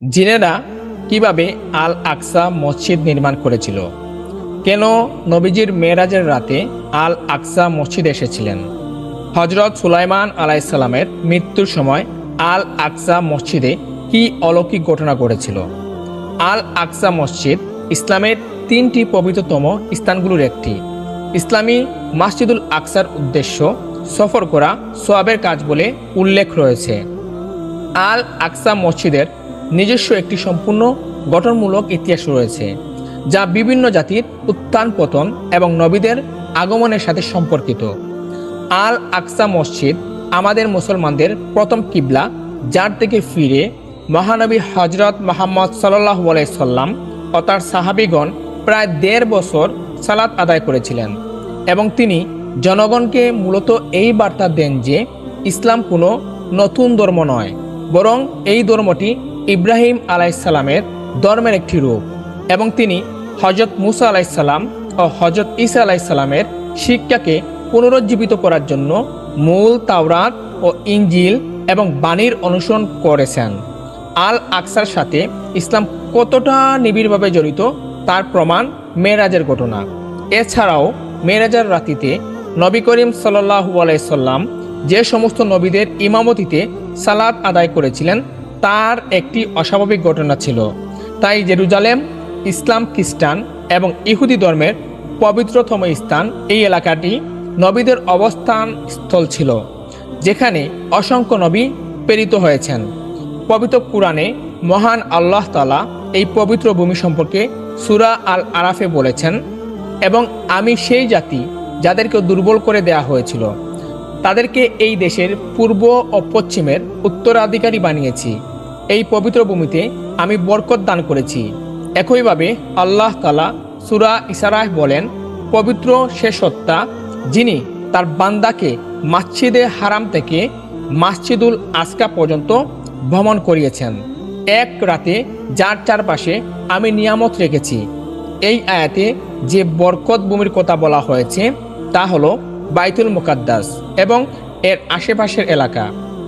জিনেরা কিভাবে আল আকসা মসজিদ নির্মাণ করেছিল? কেন নবীজির মেরাজের রাতে আল আকসা মসজিদ এসেছিলেন? হজরত সুলাইমান আলাইসাল্লামের মৃত্যুর সময় আল আকসা মসজিদে কি অলৌকিক ঘটনা ঘটেছিল? আল আকসা মসজিদ ইসলামের 3টি পবিত্রতম স্থানগুলোর একটি। ইসলামী মসজিদুল আকসার উদ্দেশ্য সফর করা সোয়াবের কাজ বলে উল্লেখ রয়েছে। আল আকসা মসজিদের নিজস্ব একটি সম্পূর্ণ গঠনমূলক ইতিহাস রয়েছে, যা বিভিন্ন জাতির উত্থান পতন এবং নবীদের আগমনের সাথে সম্পর্কিত। আল আকসা মসজিদ আমাদের মুসলমানদের প্রথম কিবলা, যার থেকে ফিরে মহানবী হজরত মুহাম্মদ সাল্লাল্লাহু আলাইহি সাল্লাম ও তার সাহাবীগণ প্রায় 1.5 বছর সালাত আদায় করেছিলেন এবং তিনি জনগণকে মূলত এই বার্তা দেন যে ইসলাম কোনো নতুন ধর্ম নয়, বরং এই ধর্মটি ইব্রাহিম আলাইসাল্লামের ধর্মের একটি রূপ এবং তিনি হজরত মুসা আলাইসাল্লাম ও হজরত ঈসা আলাইসাল্লামের শিক্ষাকে পুনরুজ্জীবিত করার জন্য মূল তাওরাত ও ইঞ্জিল এবং বাণীর অনুসরণ করেছেন। আল আকসার সাথে ইসলাম কতটা নিবিড়ভাবে জড়িত তার প্রমাণ মেরাজের ঘটনা। এছাড়াও মেরাজের রাতিতে নবী করিম সাল্লাল্লাহু আলাইহি সাল্লাম যে সমস্ত নবীদের ইমামতিতে সালাত আদায় করেছিলেন তার একটি অস্বাভাবিক ঘটনা ছিল। তাই জেরুজালেম ইসলাম, খ্রিস্টান এবং ইহুদি ধর্মের পবিত্রতম স্থান। এই এলাকাটি নবীদের অবস্থান স্থল ছিল, যেখানে অসংখ্য নবী প্রেরিত হয়েছেন। পবিত্র কুরআনে মহান আল্লাহ তাআলা এই পবিত্র ভূমি সম্পর্কে সূরা আল আরাফে বলেছেন, এবং আমি সেই জাতি যাদেরকে দুর্বল করে দেয়া হয়েছিল তাদেরকে এই দেশের পূর্ব ও পশ্চিমের উত্তরাধিকারী বানিয়েছি। এই পবিত্র ভূমিতে আমি বরকত দান করেছি। একইভাবে আল্লাহ তাআলা সূরা ইসরায় বলেন, পবিত্র সে সত্তা যিনি তার বান্দাকে মসজিদে হারাম থেকে মসজিদুল আকসা পর্যন্ত ভ্রমণ করিয়েছেন এক রাতে, যার চারপাশে আমি নিয়ামত রেখেছি। এই আয়াতে যে বরকত ভূমির কথা বলা হয়েছে তা হলো বাইতুল মুকাদ্দাস এবং এর আশেপাশের এলাকা।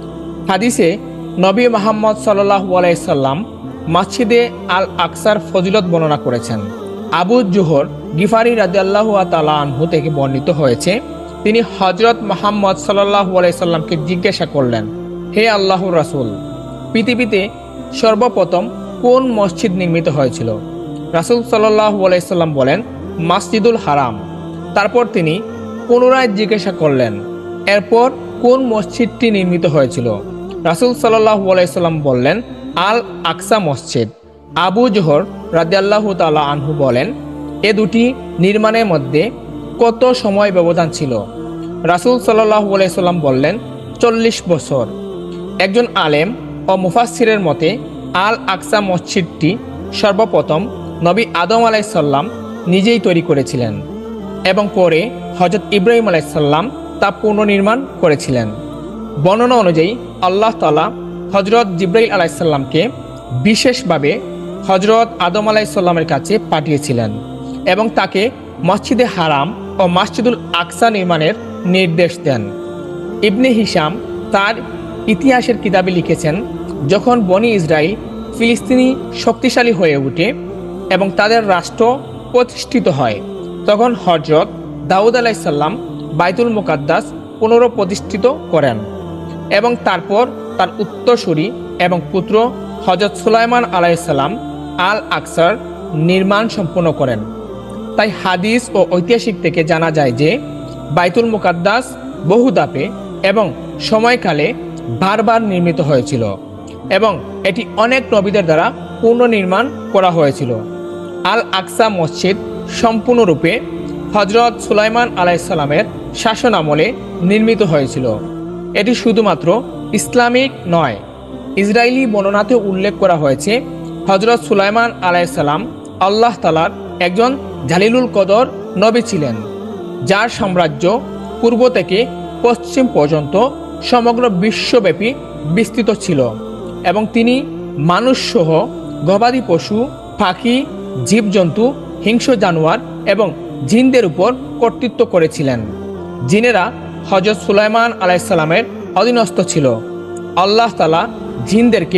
হাদিসে নবী মুহাম্মদ সাল্লাল্লাহু আলাইহি সাল্লাম মসজিদে আল আকসার ফজিলত বর্ণনা করেছেন। আবু জুহর গিফারি রাদিয়াল্লাহু তাআলা আনহু থেকে বর্ণিত হয়েছে, তিনি হযরত মুহাম্মদ সাল্লাল্লাহু আলাইহি সাল্লামকে জিজ্ঞাসা করলেন, হে আল্লাহর রাসূল, পৃথিবীতে সর্বপ্রথম কোন মসজিদ নির্মিত হয়েছিল? রাসূল সাল্লাল্লাহু আলাইহি সাল্লাম বলেন, মসজিদুল হারাম। তারপর তিনি পুনরায় জিজ্ঞাসা করলেন, এরপর কোন মসজিদটি নির্মিত হয়েছিল? রাসূল সাল্লাল্লাহু আলাইহি সাল্লাম বললেন, আল আকসা মসজিদ। আবু জোহর রাদিয়াল্লাহু তাআলা আনহু বলেন, এ দুটি নির্মাণের মধ্যে কত সময় ব্যবধান ছিল? রাসূল সাল্লাল্লাহু আলাইহি সাল্লাম বললেন, 40 বছর। একজন আলেম ও মুফাসসিরের মতে আল আকসা মসজিদটি সর্বপ্রথম নবী আদম আলাইহিস সালাম নিজেই তৈরি করেছিলেন এবং পরে হযরত ইব্রাহিম আলাইহিস সালাম তা পুনর্নির্মাণ করেছিলেন। বর্ণনা অনুযায়ী আল্লাহ তাআলা হযরত জিবরাইল আলাইহিস সালামকে বিশেষভাবে হযরত আদম আলাইহিস সালামের কাছে পাঠিয়েছিলেন এবং তাকে মসজিদে হারাম ও মসজিদুল আকসা নির্মাণের নির্দেশ দেন। ইবনে হিশাম তার ইতিহাসের কিতাবে লিখেছেন, যখন বনি ইসরাইল ফিলিস্তিনি শক্তিশালী হয়ে ওঠে এবং তাদের রাষ্ট্র প্রতিষ্ঠিত হয়, তখন হযরত দাউদ আলাইহিস সালাম বাইতুল মুকাদ্দাস পুনঃপ্রতিষ্ঠিত করেন এবং তারপর তার উত্তরসূরি এবং পুত্র হযরত সুলাইমান আলাইহিস সালাম আল আকসার নির্মাণ সম্পন্ন করেন। তাই হাদিস ও ঐতিহাসিক থেকে জানা যায় যে বাইতুল মুকাদ্দাস বহু ধাপে এবং সময়কালে বারবার নির্মিত হয়েছিল এবং এটি অনেক নবীদের দ্বারা পুনর্নির্মাণ করা হয়েছিল। আল আকসা মসজিদ সম্পূর্ণরূপে হযরত সুলাইমান আলাইহিস সালামের শাসন আমলে নির্মিত হয়েছিল। এটি শুধুমাত্র ইসলামিক নয়, ইসরায়েলি বর্ণনাতেও উল্লেখ করা হয়েছে, হযরত সুলাইমান আলাইহিস সালাম আল্লাহ তাআলার একজন জালিলুল কদর নবী ছিলেন, যার সাম্রাজ্য পূর্ব থেকে পশ্চিম পর্যন্ত সমগ্র বিশ্বব্যাপী বিস্তৃত ছিল এবং তিনি মানুষসহ গবাদি পশু, পাখি, জীবজন্তু, হিংস্র জানোয়ার এবং জিনদের উপর কর্তৃত্ব করেছিলেন। জিনেরা হযরত সুলাইমান আলাইহিস সালামের অধীনস্থ ছিল। আল্লাহ তাআলা জিনদেরকে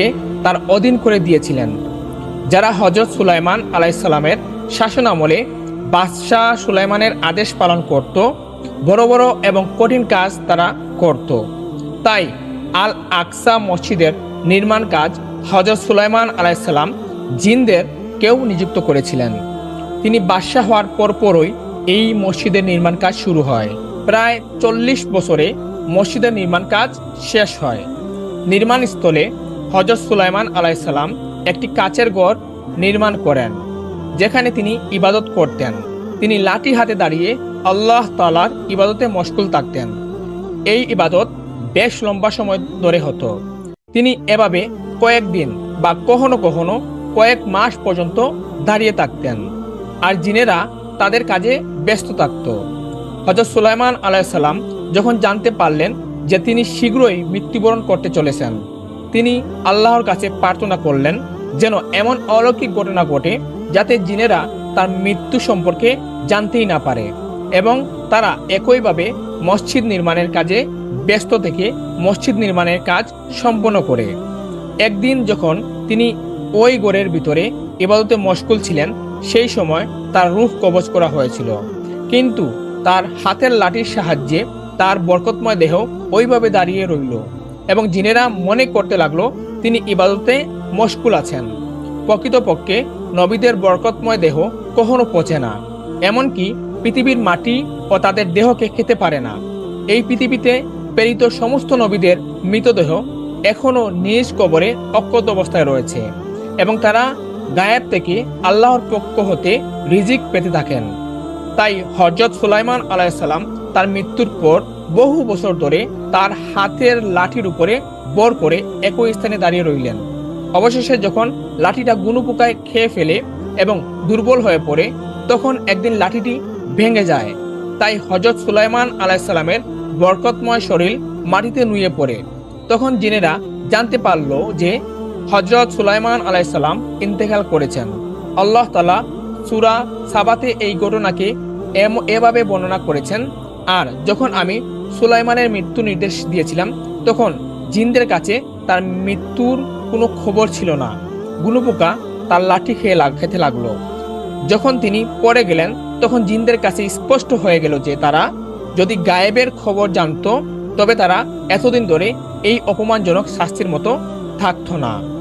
তার অধীন করে দিয়েছিলেন। যারা হযরত সুলাইমান আলাইহিসসালামের শাসন আমলে বাদশাহ সুলাইমানের আদেশ পালন করত, বড় বড় এবং কঠিন কাজ তারা করত। তাই আল আকসা মসজিদের নির্মাণ কাজ হযরত সুলাইমান আলাইহিসসালাম জিনদের কেউ নিযুক্ত করেছিলেন। তিনি বাদশাহ হওয়ার পরপরই এই মসজিদের নির্মাণ কাজ শুরু হয়। প্রায় 40 বছরে মসজিদের নির্মাণ কাজ শেষ হয়। নির্মাণ স্থলে হযরত সুলাইমান আলাইহিসসালাম একটি কাচের ঘর নির্মাণ করেন, যেখানে তিনি ইবাদত করতেন। তিনি লাঠি হাতে দাঁড়িয়ে আল্লাহ তাআলার ইবাদতে মশগুল থাকতেন। এই ইবাদত বেশ লম্বা সময় ধরে হতো। তিনি এভাবে কয়েকদিন বা কখনো কখনো কয়েক মাস পর্যন্ত দাঁড়িয়ে থাকতেন, আর জিনেরা তাদের কাজে ব্যস্ত থাকত। হযরত সুলাইমান আলাইহিসসালাম যখন জানতে পারলেন যে তিনি শীঘ্রই মৃত্যুবরণ করতে চলেছেন, তিনি আল্লাহর কাছে প্রার্থনা করলেন যেন এমন অলৌকিক ঘটনা ঘটে যাতে জিনেরা তার মৃত্যু সম্পর্কে জানতেই না পারে এবং তারা একইভাবে মসজিদ নির্মাণের কাজে ব্যস্ত থেকে মসজিদ নির্মাণের কাজ সম্পন্ন করে। একদিন যখন তিনি ওই ঘরের ভিতরে ইবাদতে মশগুল ছিলেন, সেই সময় তার রূহ কবজ করা হয়েছিল, কিন্তু তার হাতের লাঠির সাহায্যে তার বরকতময় দেহ ওইভাবে দাঁড়িয়ে রইল এবং জিনেরা মনে করতে লাগলো তিনি ইবাদতে মশগুল আছেন। প্রকৃতপক্ষে নবীদের বরকতময় দেহ কখনো পচে না, এমনকি পৃথিবীর মাটি ও তাদের দেহকে খেতে পারে না। এই পৃথিবীতে প্রেরিত সমস্ত নবীদের মৃতদেহ এখনো নিজ কবরে অক্ষত অবস্থায় রয়েছে এবং তারা গায়েব থেকে আল্লাহর পক্ষ হতে রিজিক পেতে থাকেন। তাই হযরত সুলাইমান আলাইহিসসালাম তার মৃত্যুর পর বহু বছর ধরে তার হাতের লাঠির উপরে বর করে একই স্থানে দাঁড়িয়ে রইলেন। অবশেষে যখন লাঠিটা গুনুপোকায় খেয়ে ফেলে এবং দুর্বল হয়ে পড়ে, তখন একদিন লাঠিটি ভেঙে যায়। তাই হযরত সুলাইমান আলাইহিসসালামের বরকতময় শরীর মাটিতে নুয়ে পড়ে। তখন জিনেরা জানতে পারল যে হযরত সুলাইমান আলাইহিসসালাম ইন্তেকাল করেছেন। আল্লাহ তাআলা সূরা সাবাতে এই ঘটনাকে এভাবে বর্ণনা করেছেন, আর যখন আমি সুলাইমানের মৃত্যু নির্দেশ দিয়েছিলাম, তখন জিনদের কাছে তার মৃত্যুর কোনো খবর ছিল না। গুনুপোকা তার লাঠি খেতে লাগলো। যখন তিনি পড়ে গেলেন, তখন জিনদের কাছে স্পষ্ট হয়ে গেল যে তারা যদি গায়েবের খবর জানতো, তবে তারা এতদিন ধরে এই অপমানজনক শাস্তির মতো থাকতো না।